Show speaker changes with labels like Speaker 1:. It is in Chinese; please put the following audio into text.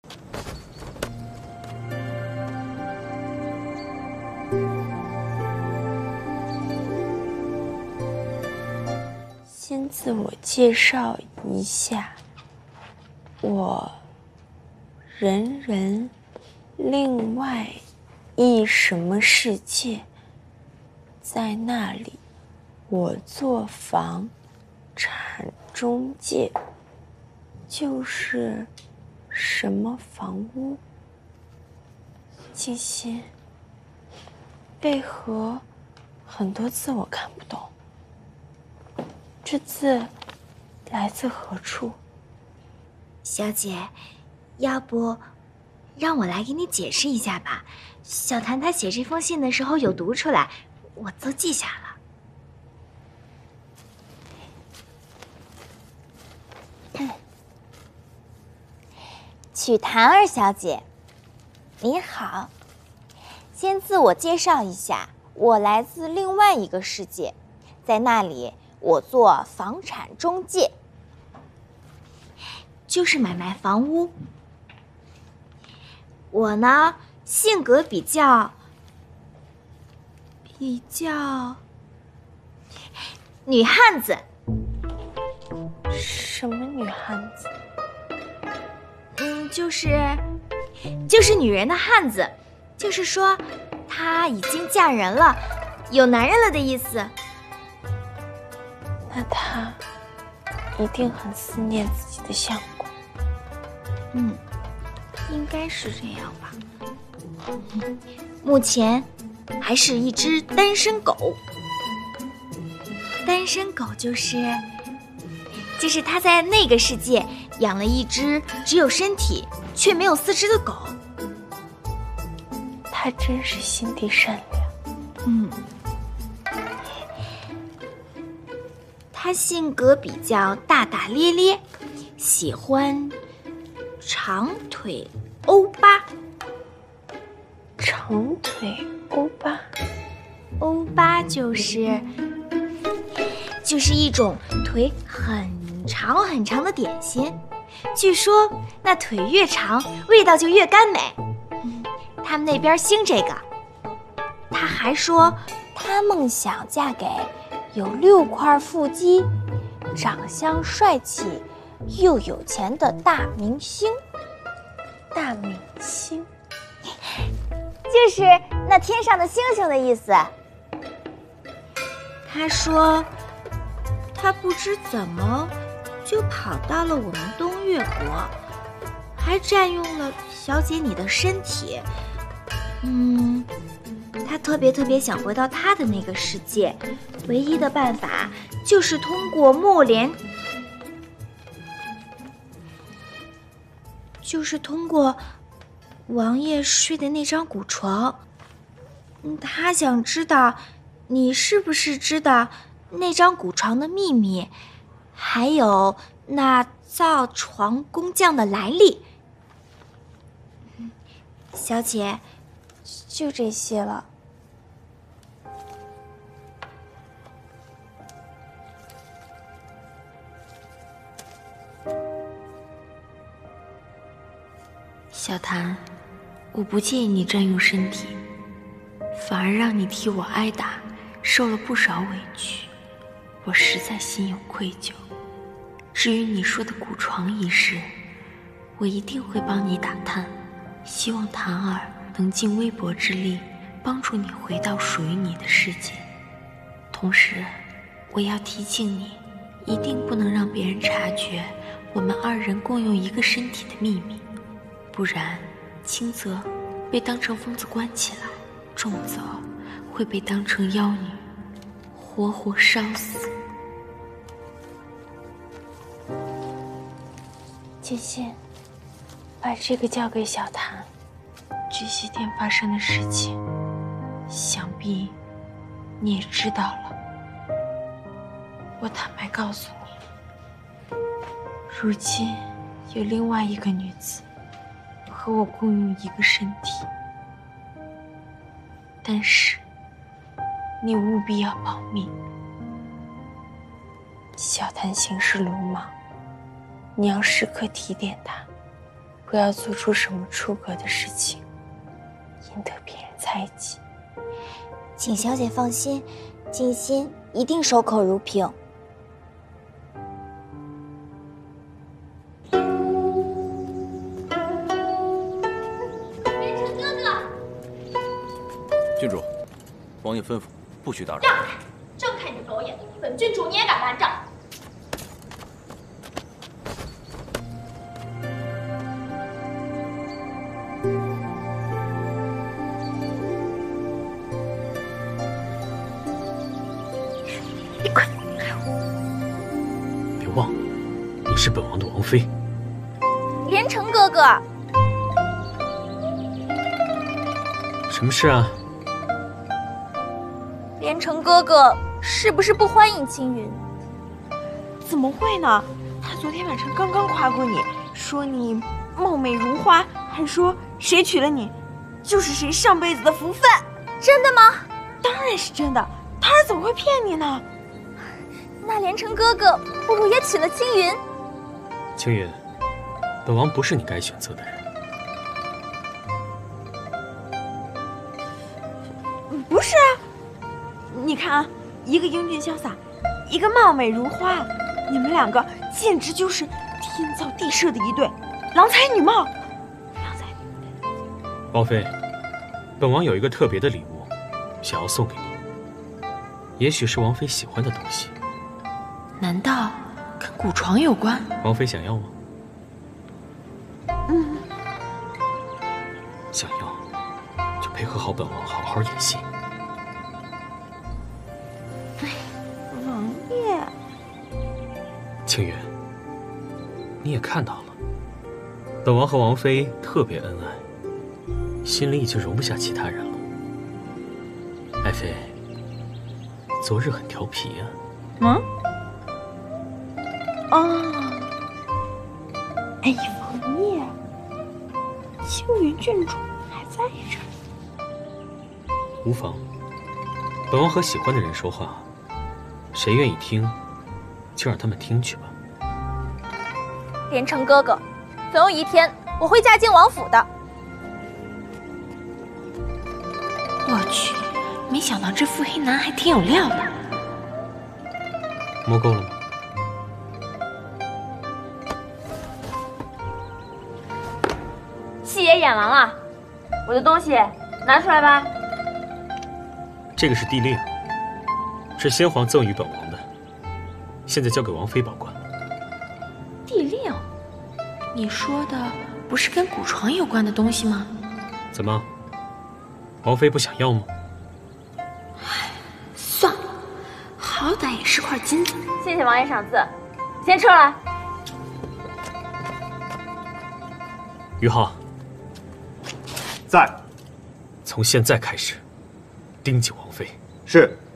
Speaker 1: 先自我介绍一下，我人另外一什么世界，在那里我做房产中介，就是什么房屋。静心，为何很多字我看不懂？这字来自何处？
Speaker 2: 小姐，要不让我来给你解释一下吧。小谭他写这封信的时候有读出来，我都记下了。曲谭儿小姐，你好。先自我介绍一下，我来自另外一个世界，在那里我做房产中介，就是买卖房屋。我呢，性格比较女汉子。
Speaker 1: 什么女汉子？
Speaker 2: 就是女人的汉子，就是说她已经嫁人了，有男人了的意思。
Speaker 1: 那她一定很思念自己的相公。
Speaker 2: 应该是这样吧。目前还是一只单身狗。单身狗就是他在那个世界养了一只只有身体却没有四肢的狗。
Speaker 1: 他真是心地善良。
Speaker 2: 他性格比较大大咧咧，喜欢长腿欧巴。
Speaker 1: 长腿欧巴，
Speaker 2: 欧巴就是一种腿很长很长的点心，据说那腿越长，味道就越甘美。他们那边兴这个。他还说，他梦想嫁给有6块腹肌、长相帅气又有钱的大明星。
Speaker 1: 大明星，
Speaker 2: 就是那天上的星星的意思。他说，他不知怎么就跑到了我们东越国，还占用了小姐你的身体。他特别想回到他的那个世界，唯一的办法就是通过王爷睡的那张古床。他想知道你是不是知道那张古床的秘密，还有那造床工匠的来历。小姐，就这些了。
Speaker 1: 小谭，我不介意你占用身体，反而让你替我挨打，受了不少委屈，我实在心有愧疚。至于你说的古床一事，我一定会帮你打探，希望谭儿能尽微薄之力帮助你回到属于你的世界。同时我要提醒你，一定不能让别人察觉我们2人共用一个身体的秘密，不然轻则被当成疯子关起来，重则会被当成妖女活活烧死。姐姐，把这个交给小谭。这些天发生的事情，想必你也知道了。我坦白告诉你，如今有另外一个女子和我共用一个身体，但是你务必要保密。小谭行事鲁莽，你要时刻提点他， 不要做出什么出格的事情，引得别人猜忌。
Speaker 2: 请小姐放心，静心一定守口如瓶。
Speaker 3: 连城哥哥，
Speaker 4: 郡主，王爷吩咐，不许打扰。
Speaker 3: 让开！睁开你的狗眼，本郡主你也敢拦着？
Speaker 1: 你快！
Speaker 5: 别忘了，你是本王的王妃。
Speaker 2: 连城哥哥，
Speaker 5: 什么事啊？
Speaker 2: 连城哥哥是不是不欢迎青云？
Speaker 6: 怎么会呢？他昨天晚上刚刚夸过你，说你貌美如花，还说谁娶了你，就是谁上辈子的福分。
Speaker 2: 真的吗？
Speaker 6: 当然是真的，他儿怎么会骗你呢？
Speaker 2: 那连城哥哥不如也娶了青云。
Speaker 5: 青云，本王不是你该选择的人。
Speaker 6: 不是啊，你看啊，一个英俊潇洒，一个貌美如花，你们两个简直就是天造地设的一对，郎才女貌。
Speaker 5: 王妃，本王有一个特别的礼物，想要送给你，也许是王妃喜欢的东西。
Speaker 1: 难道跟古床有关？
Speaker 5: 王妃想要吗？想要，就配合好本王，好好演戏。
Speaker 6: 王爷，
Speaker 5: 青云，你也看到了，本王和王妃特别恩爱，心里已经容不下其他人了。爱妃，昨日很调皮啊。
Speaker 6: 哎，王爷，青云郡主还在这儿。
Speaker 5: 无妨，本王和喜欢的人说话，谁愿意听，就让他们听去吧。
Speaker 2: 连城哥哥，总有一天我会嫁进王府的。
Speaker 1: 我去，没想到这腹黑男还挺有料的。
Speaker 5: 摸够了吗？
Speaker 3: 戏也演完了，我的东西拿出来吧。
Speaker 5: 这个是地令，是先皇赠予本王的，现在交给王妃保管。
Speaker 1: 地令？你说的不是跟古床有关的东西吗？
Speaker 5: 怎么，王妃不想要吗？
Speaker 1: 算了，好歹也是块金子。
Speaker 3: 谢谢王爷赏赐，先撤了。
Speaker 5: 于浩，
Speaker 7: 在。
Speaker 5: 从现在开始，盯紧王妃。
Speaker 7: 是。